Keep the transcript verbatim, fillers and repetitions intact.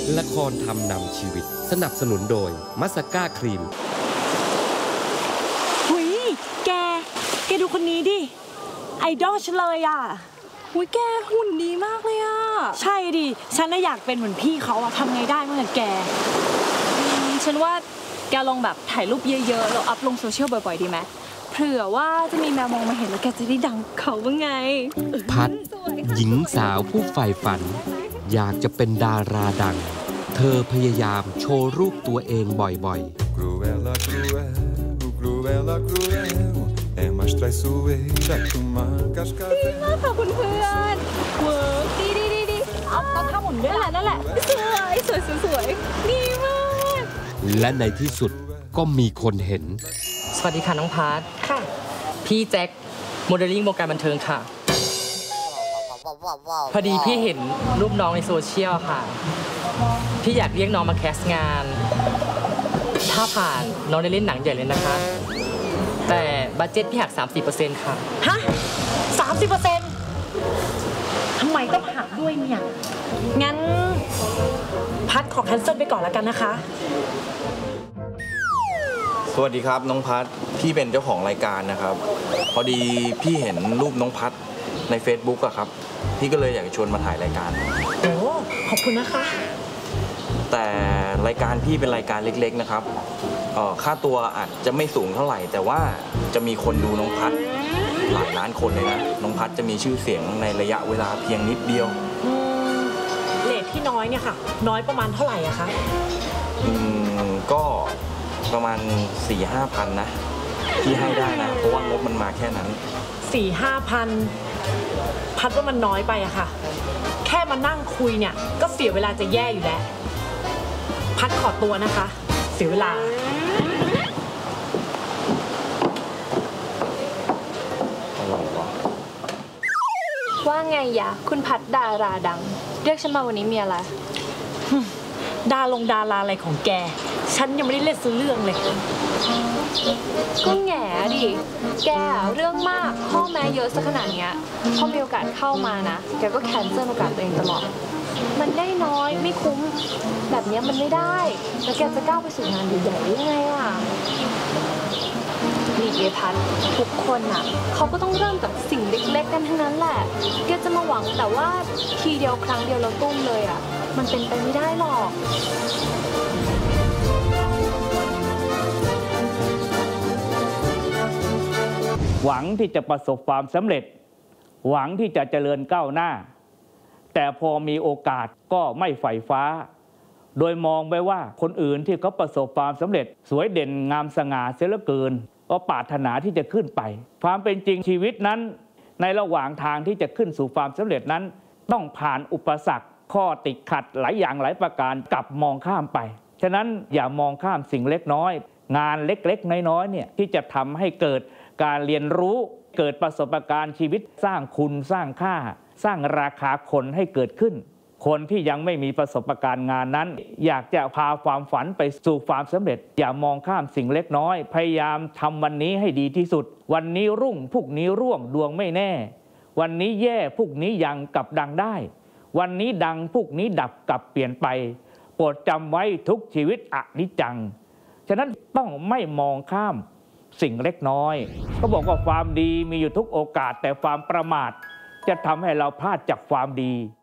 ละครทำนำชีวิตสนับสนุนโดยมัสก้าครีมหุยแกแกดูคนนี้ดิไอดอลฉันเลยอ่ะหุยแกหุ่นดีมากเลยอ่ะใช่ดิฉันน่ะอยากเป็นเหมือนพี่เขาอะทำไงได้เมื่อแกฉันว่าแกลองแบบถ่ายรูปเยอะๆแล้วอัพลงโซเชียลบ่อยๆดีไหมเผื่อว่าจะมีแมวมองมาเห็นแล้วแกจะได้ดังเขาบ้างไงพัดหญิงสาวผู้ใฝ่ฝันอยากจะเป็นดาราดังเธอพยายามโชว์รูปตัวเองบ่อยๆดีมากค่ะคุณเพื่อนเวิร์กดีดีดีดีเอาเอาท่าหมุนด้วยแหละนั่นแหละสวยสวยสวยดีมากและในที่สุดก็มีคนเห็นสวัสดีค่ะน้องพัทค่ะพี่แจ็คโมเดลลิ่งวงการบันเทิงค่ะพอดีพี่เห็นรูปน้องในโซเชียลค่ะพี่อยากเรียกน้องมาแคสงานถ้าผ่านน้องได้เล่นหนังใหญ่เลยนะคะแต่บัดเจ็ตพี่หัก สามสิบเปอร์เซ็นต์ ค่ะฮะ สามสิบเปอร์เซ็นต์ ทำไมต้องหักด้วยเนี่ยงั้นพัดขอแคนเซิลไปก่อนแล้วกันนะคะสวัสดีครับน้องพัดพี่เป็นเจ้าของรายการนะครับพอดีพี่เห็นรูปน้องพัดใน Facebook อะครับพี่ก็เลยอยากชวนมาถ่ายรายการโอ้ขอบคุณนะคะแต่รายการพี่เป็นรายการเล็กๆนะครับเอ่อค่าตัวอาจจะไม่สูงเท่าไหร่แต่ว่าจะมีคนดูน้องพัดหลายล้านคนเลยนะน้องพัดจะมีชื่อเสียงในระยะเวลาเพียงนิดเดียวเรทที่น้อยเนี่ยค่ะน้อยประมาณเท่าไหร่อะคะอืมก็ประมาณ สี่ห้าพันนะที่ให้ได้นะเพราะว่างบมันมาแค่นั้นสี่ห้าพันพัดว่ามันน้อยไปอะค่ะแค่มานั่งคุยเนี่ยก็เสียเวลาจะแย่อยู่แล้วพัดขอตัวนะคะเสียเวลาว่าไงยะคุณพัดดาราดังเรียกฉันมาวันนี้มีอะไรดาลงดาราอะไรของแกฉันยังไม่ได้เล่นซื้อเรื่องเลยก็แง่ดิแกเรื่องมากข้อแม้เยอะซะขนาดเนี้ยพอมีโอกาสเข้ามานะแกก็แคนเซิลโอกาสตัวเองตลอดมันได้น้อยไม่คุ้มแบบนี้มันไม่ได้แล้วแกจะก้าวไปสู่งานใหญ่ๆได้ยังไงล่ะนี่เอพัดทุกคนอ่ะเขาก็ต้องเริ่มจากสิ่งเล็กๆกันทั้งนั้นแหละแกจะมาหวังแต่ว่าทีเดียวครั้งเดียวเราตุ้มเลยอ่ะมันเป็นไปไม่ได้หรอกหวังที่จะประสบความสำเร็จหวังที่จะเจริญก้าวหน้าแต่พอมีโอกาสก็ไม่ใฝ่ฟ้าโดยมองไปว่าคนอื่นที่เขาประสบความสำเร็จสวยเด่นงามสง่าเสียเหลือเกินก็ปรารถนาที่จะขึ้นไปความเป็นจริงชีวิตนั้นในระหว่างทางที่จะขึ้นสู่ความสำเร็จนั้นต้องผ่านอุปสรรคข้อติดขัดหลายอย่างหลายประการกลับมองข้ามไปฉะนั้นอย่ามองข้ามสิ่งเล็กน้อยงานเล็กๆน้อยๆเนี่ยที่จะทำให้เกิดการเรียนรู้เกิดประสบการณ์ชีวิตสร้างคุณสร้างค่าสร้างราคาคนให้เกิดขึ้นคนที่ยังไม่มีประสบการณ์งานนั้นอยากจะพาความฝันไปสู่ความสำเร็จอย่ามองข้ามสิ่งเล็กน้อยพยายามทำวันนี้ให้ดีที่สุดวันนี้รุ่งพรุ่งนี้ร่วงดวงไม่แน่วันนี้แย่พรุ่งนี้ยังกลับดังได้วันนี้ดังพรุ่งนี้ดับกลับเปลี่ยนไปโปรดจำไว้ทุกชีวิตอนิจจังฉะนั้นต้องไม่มองข้ามสิ่งเล็กน้อยก็บอกว่าความดีมีอยู่ทุกโอกาสแต่ความประมาทจะทำให้เราพลาดจากความดี